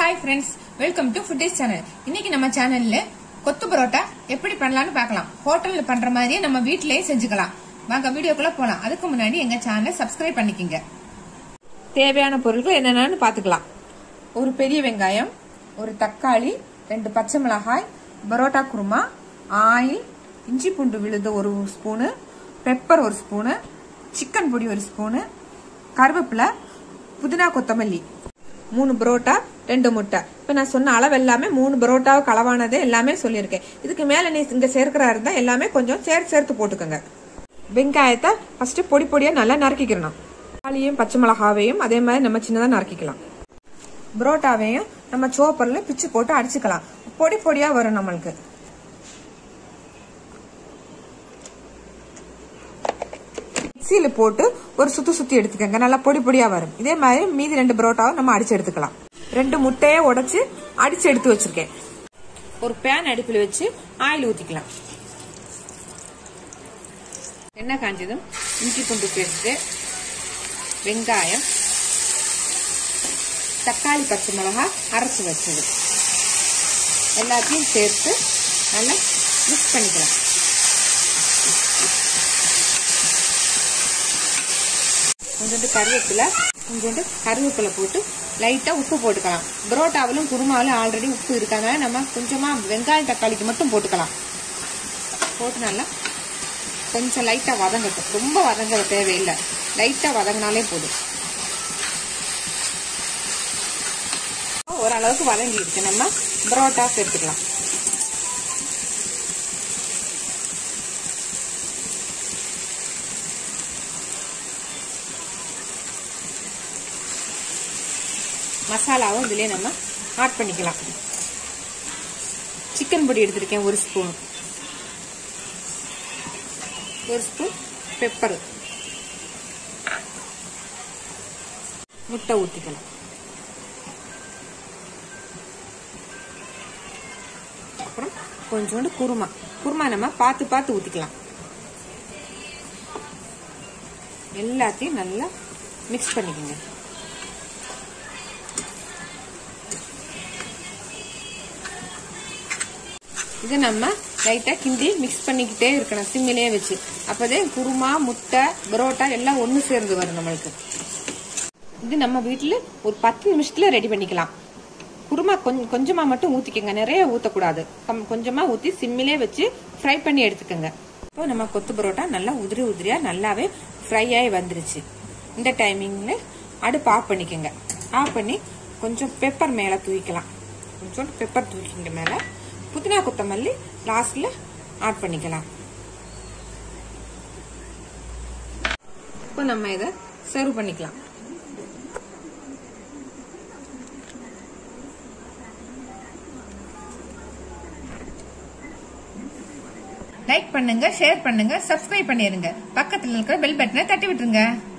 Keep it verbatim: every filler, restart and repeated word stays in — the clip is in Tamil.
Hi friends, welcome to Foodies channel. இன்னைக்கு நம்ம சேனல்ல கொத்து பரோட்டா எப்படி பண்ணலாம்னு பார்க்கலாம். ஹோட்டல்ல பண்ற மாதிரியே நம்ம வீட்லயே செஞ்சுக்கலாம். வாங்க வீடியோக்குள்ள போலாம். அதுக்கு முன்னாடி எங்க சேனலை சப்ஸ்கிரைப் பண்ணிக்கங்க. தேவையான பொருட்கள் என்னென்னன்னு பாத்துக்கலாம். ஒரு பெரிய வெங்காயம், ஒரு தக்காளி, ரெண்டு பச்சை மிளகாய், பரோட்டா குருமா, ஆயில், இஞ்சி பூண்டு விழுது ஒரு ஸ்பூன், பெப்பர் ஒரு ஸ்பூன், சிக்கன் பொடி ஒரு ஸ்பூன், கருவேப்பிலை, புதினா கொத்தமல்லி, மூணு பரோட்டா, ரெண்டு முட்டை. இப்ப நான் சொன்ன அளவு எல்லாமே மூணு பரோட்டாவுக்கு அளவானதே எல்லாமே சொல்லியிருக்கேன். இதுக்கு மேல நீ இங்க சேர்க்கிறா இருந்தா எல்லாமே கொஞ்சம் சேர்த்து சேர்த்து போட்டுக்கோங்க. வெங்காயத்தை ஃபர்ஸ்ட் பொடி பொடியா நல்லா நறுக்கிக்கிறணும். தக்காளியும் பச்சை மிளகாவையும் அதே மாதிரி நம்ம சின்னதா நறுக்கிக்கலாம். பரோட்டாவையும் நம்ம சோப்பர்ல பிச்சு போட்டு அடிச்சுக்கலாம். பொடி பொடியா வரும் நம்மளுக்கு. மிக்ஸியில போட்டு ஒரு சுத்தி சுத்தி எடுத்துக்கங்க. நல்லா பொடி பொடியா வரும். இதே மாதிரி மீதி ரெண்டு பரோட்டாவை நம்ம அடிச்சு எடுத்துக்கலாம். ரெண்டு முட்டையை உடைச்சு அடிச்சு எடுத்து வச்சிருக்கேன். ஒரு பேன் அடுப்பில் வச்சு ஆயில் ஊத்திக்கலாம். எண்ணெய் காஞ்சதும் இஞ்சி பூண்டு பேஸ்ட், வெங்காயம், தக்காளி பச்சை மிளகாய் அரைச்சு வச்சது எல்லாத்தையும் சேர்த்து நல்லா மிக்ஸ் பண்ணிக்கலாம். கொஞ்சோண்டு கருவேப்பிலை கொஞ்சோண்டு கருவேப்பிலை போட்டு லைட்டா உப்பு போட்டுக்கலாம். பரோட்டாவிலும் குருமாவிலும் ஆல்ரெடி உப்பு இருக்காங்க. நம்ம கொஞ்சமா வெங்காயம் தக்காளிக்கு மட்டும் போட்டுக்கலாம். போட்டு நல்லா கொஞ்சம் லைட்டா வதங்கட்டும். ரொம்ப வதங்க தேவையில்லை, லைட்டா வதங்கினாலே போதும். ஓரளவுக்கு வதங்கி இருக்கு. நம்ம பரோட்டா சேர்த்துக்கலாம். மசாலாவும் இதுலயே நம்ம ஆட் பண்ணிக்கலாம். சிக்கன் பொடி எடுத்திருக்கேன் ஒரு ஸ்பூன், ஒரு ஸ்பூன் பெப்பர், முட்டை ஊத்திக்கலாம். அப்புறம் கொஞ்சோண்டு குருமா குருமா நம்ம பார்த்து பார்த்து ஊத்திக்கலாம். எல்லாத்தையும் நல்லா மிக்ஸ் பண்ணிக்கோங்க. இது நம்ம லைட்டா கிண்டி மிக்ஸ் பண்ணிக்கிட்டே இருக்கணும் சிம்மிலே வச்சு. அப்பதே குருமா, முட்டை, பரோட்டா எல்லாம் ஒண்ணு சேர்ந்து வரும் நம்மளுக்கு. இது நம்ம வீட்டுல ஒரு பத்து நிமிஷத்துல ரெடி பண்ணிக்கலாம். குருமா கொஞ்சம் கொஞ்சமா மட்டும் ஊத்திக்கங்க, நிறைய ஊத்தக்கூடாது. கொஞ்சமா ஊத்தி சிம்மிலே வச்சு ஃப்ரை பண்ணி எடுத்துக்கோங்க. இப்போ நம்ம கொத்து பரோட்டா நல்லா உதிரி உதிரியா நல்லாவே ஃப்ரை ஆகி வந்துருச்சு. இந்த டைமிங்ல அடுப்பு ஆஃப் பண்ணிக்கோங்க. ஆஃப் பண்ணி கொஞ்சம் பெப்பர் மேல தூக்கிக்கலாம். கொஞ்சம் பெப்பர் தூக்கிங்க மேல புதினா கொத்தமல்லி லாஸ்ட்ல ஆட் பண்ணிக்கலாம். இப்போ நம்ம இதை சர்வ் பண்ணிக்கலாம். லைக் பண்ணுங்க, ஷேர் பண்ணுங்க, சப்ஸ்கிரைப் பண்ணிருங்க. பக்கத்துல இருக்கிற பெல் பட்டனை தட்டி விட்டுருங்க.